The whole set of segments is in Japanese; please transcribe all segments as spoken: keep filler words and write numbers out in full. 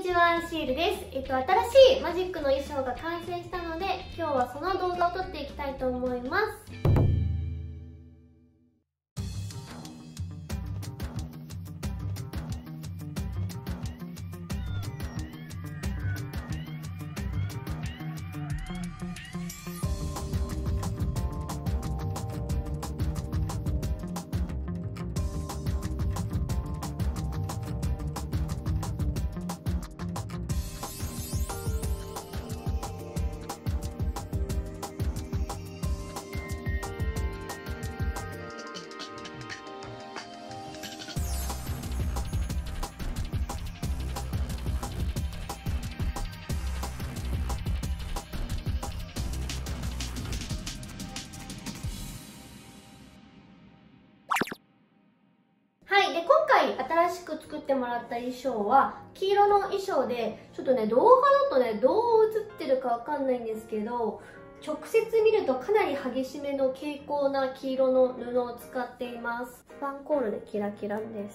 ちは、シールです。えっと、新しいマジックの衣装が完成したので、今日はその動画を撮っていきたいと思います。で今回新しく作ってもらった衣装は黄色の衣装で、ちょっとね動画だとねどう映ってるかわかんないんですけど、直接見るとかなり激しめの蛍光な黄色の布を使っています。スパンコールでキラキラです。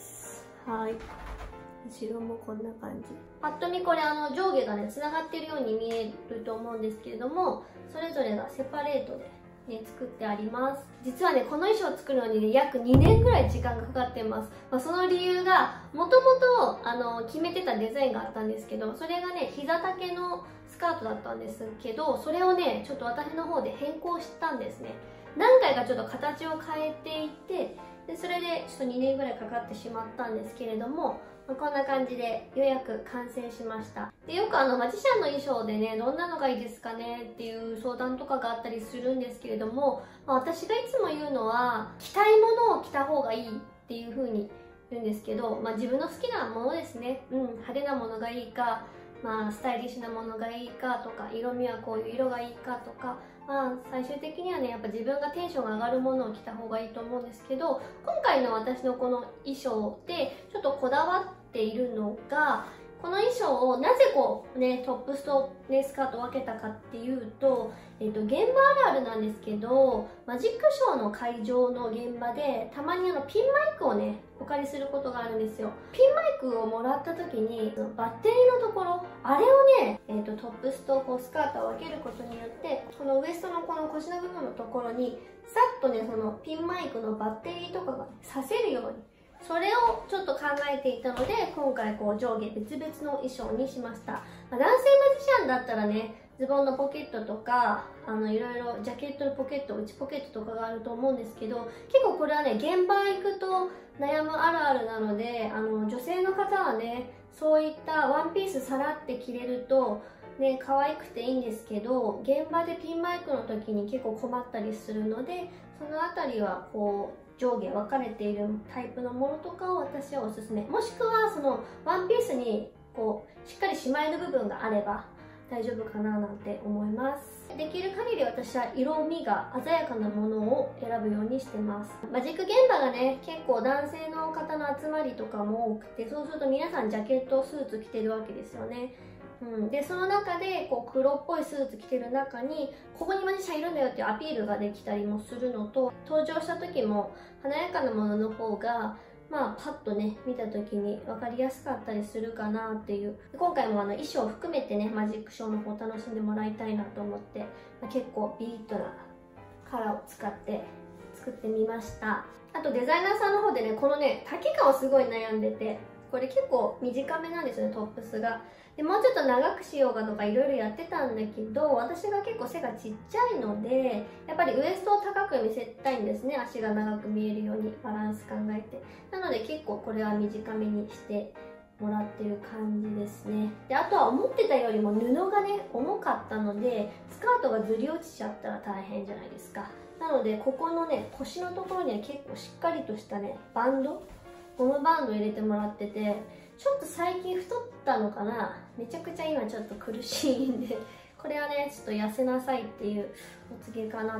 はい、後ろもこんな感じ。パッと見これあの上下がねつながってるように見えると思うんですけれども、それぞれがセパレートでね、作ってあります。実はねこの衣装を作るのに、ね、約にねんぐらい時間がかかってます。まあ、その理由がもともとあの決めてたデザインがあったんですけど、それがね膝丈のスカートだったんですけど、それをねちょっと私の方で変更したんですね。何回かちょっと形を変えていて、でそれでちょっとにねんぐらいかかってしまったんですけれども、まあ、こんな感じでようやく完成しました。でよくあのマジシャンの衣装でねどんなのがいいですかねっていう相談とかがあったりするんですけれども、まあ、私がいつも言うのは着たいものを着た方がいいっていう風に言うんですけど、まあ、自分の好きなものですね、うん、派手なものがいいか、まあ、スタイリッシュなものがいいかとか、色味はこういう色がいいかとか、まあ、最終的にはねやっぱ自分がテンションが上がるものを着た方がいいと思うんですけど、今回の私のこの衣装でちょっとこだわっているのが、この衣装をなぜこうねトップスと、ね、スカートを分けたかっていうと、えっと、現場あるあるなんですけど、マジックショーの会場の現場でたまにあのピンマイクをねお借りすることがあるんですよ。ピンマイクをもらった時にバッテリーのところあれをね、えっと、トップスとこうスカートを分けることによって、このウエストのこの腰の部分のところにさっとねそのピンマイクのバッテリーとかがさせるように、それをちょっと考えていたので、今回こう上下別々の衣装にしました。まあ、男性マジシャンだったらねズボンのポケットとかあのいろいろジャケットのポケット、内ポケットとかがあると思うんですけど、結構これはね現場行くと悩むあるあるなので、あの女性の方はねそういったワンピースさらって着れるとね可愛くていいんですけど、現場でピンマイクの時に結構困ったりするので、そのあたりはこう上下分かれているタイプのものとかを私はおすすめ。もしくはそのワンピースにこうしっかりしまえる部分があれば大丈夫かななんて思います。できる限り私は色味が鮮やかなものを選ぶようにしてます。マジック現場がね結構男性の方の集まりとかも多くて、そうすると皆さんジャケットスーツ着てるわけですよね。うん、でその中でこう黒っぽいスーツ着てる中にここにマジシャンいるんだよっていうアピールができたりもするのと、登場した時も華やかなものの方がまあパッとね見た時に分かりやすかったりするかなっていう。今回もあの衣装を含めてねマジックショーの方楽しんでもらいたいなと思って、まあ、結構ビビッドなカラーを使って作ってみました。あとデザイナーさんの方でねこのね丈感をすごい悩んでて、これ結構短めなんですよねトップスが。でもうちょっと長くしようかとかいろいろやってたんだけど、私が結構背がちっちゃいのでやっぱりウエストを高く見せたいんですね。足が長く見えるようにバランス考えて。なので結構これは短めにしてもらってる感じですね。であとは思ってたよりも布がね重かったので、スカートがずり落ちちゃったら大変じゃないですか。なのでここのね腰のところには結構しっかりとしたねバンド、ゴムバンド入れてもらってて、ちょっと最近太ったのかな、めちゃくちゃ今ちょっと苦しいんで、これはねちょっと痩せなさいっていうお告げかな。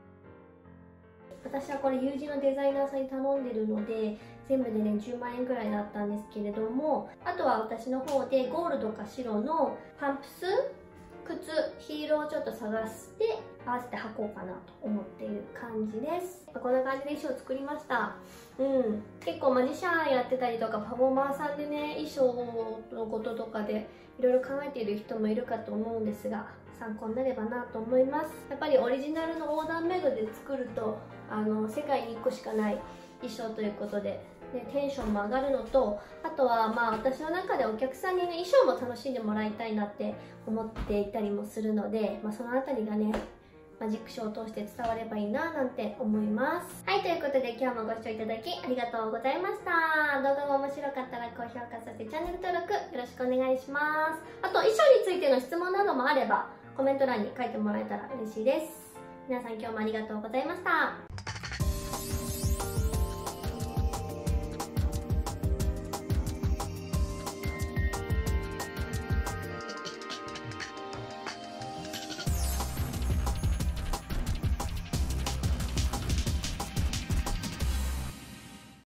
私はこれ友人のデザイナーさんに頼んでるので全部でねじゅうまんえんぐらいだったんですけれども、あとは私の方でゴールドか白のパンプス靴、ヒールをちょっと探して合わせて履こうかなと思っている感じです。こんな感じで衣装を作りました。うん、結構マジシャンやってたりとかパフォーマーさんでね、衣装のこととかでいろいろ考えている人もいるかと思うんですが、参考になればなと思います。やっぱりオリジナルのオーダーメイドで作るとあの世界にいっこしかない衣装ということで、ね、テンションも上がるのと、あとはまあ私の中でお客さんにね、衣装も楽しんでもらいたいなって思っていたりもするので、まあ、そのあたりがねマジックショーを通して伝わればいいななんて思います。はい、ということで今日もご視聴いただきありがとうございました。動画が面白かったら高評価、そしてチャンネル登録よろしくお願いします。あと衣装についての質問などもあればコメント欄に書いてもらえたら嬉しいです。皆さん今日もありがとうございました。